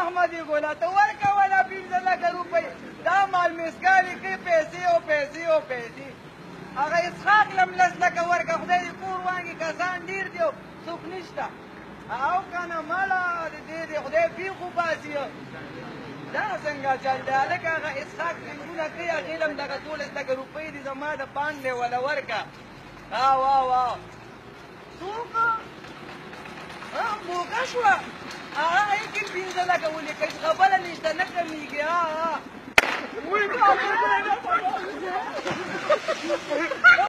احمدي ګوله ته ورکوله 15 لکه روپۍ دا مال مسکالې کوي پیسې او پیسې او پیسې هغه اسحاق لم 10 لکه ورکه خدای دې کور وانګي کسان ډېر دي او څوک نشته او که نه ماله د دې د خدای پیښ وباسي دا څنګه چل دی هلکه هغه اسحاق سنګونه کوي هغې له هم دغه 12 لکه روپۍ دي زما د پانډې وله ورکه واه څوک موقع شوه هغه هیکې 15 لکه ولیکئ خبره نشته نه کمیږي